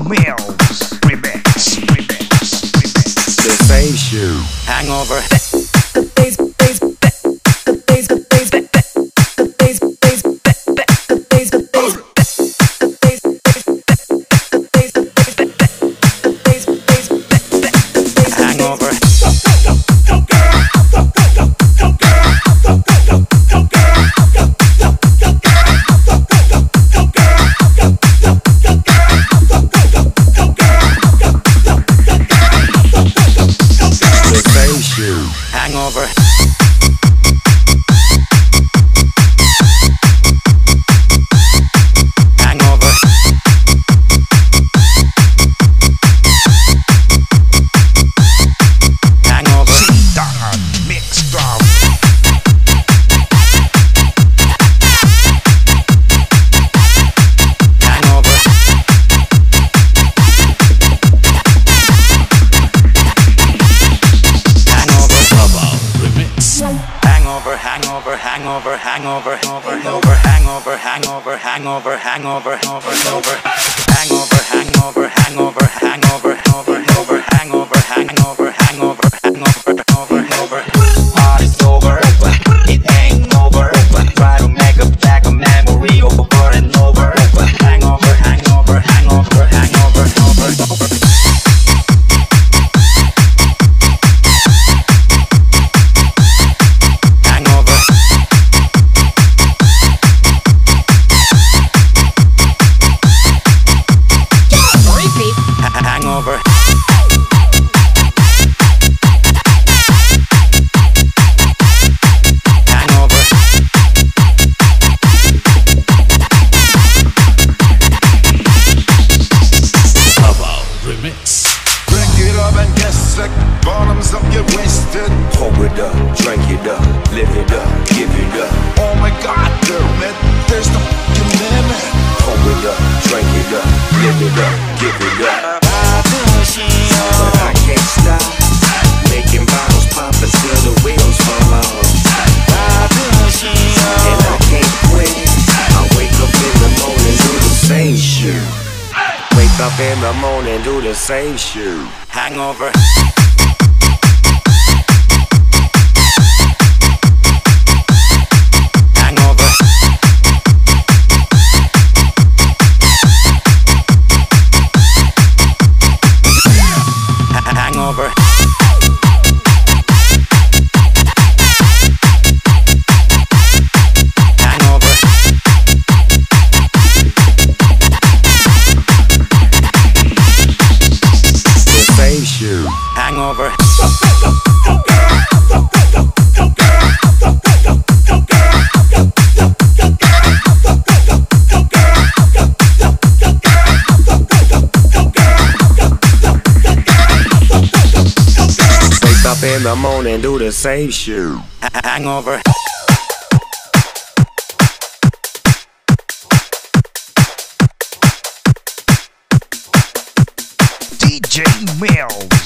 Melvs remix. The same shoe. Hangover. Hangover. Hangover. Hangover. C-Dot mixed up. Hangover. Hangover, hangover, hangover, hangover, hangover, hangover, hangover, hangover, hangover, hangover, hangover, hangover, hangover, hangover, hangover, hangover, hangover, hangover, hangover, hangover. Party's over, it ain't over. Try to make a back a memory over and over. Hangover, hangover, hangover, hangover, hangover. Hangover. Hangover. Remix. Drink it up and get sick, bottoms up, get wasted. Pour it up, drink it up, live it up, give it up. Oh my god, damn it, there's no fucking limit. Pour it up, drink it up, live it up, give it up. But I can't stop making bottles pop until the wheels fall off. And I can't quit. I wake up in the morning, do the same shit. Wake up in the morning, do the same shit. Hangover. Hangover. Hangover. Hangover. The same shoe. Hangover. Wake up in the morning, do the same shoe. Hangover. DJ Melvs.